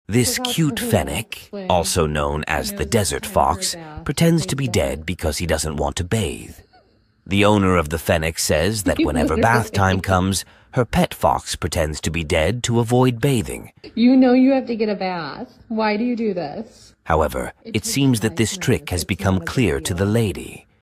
This cute Fennec, also known as the desert fox, pretends to be dead because he doesn't want to bathe. The owner of the Fennec says that whenever bath time comes, her pet fox pretends to be dead to avoid bathing. You know you have to get a bath. Why do you do this? However, it seems that this trick has become clear to the lady,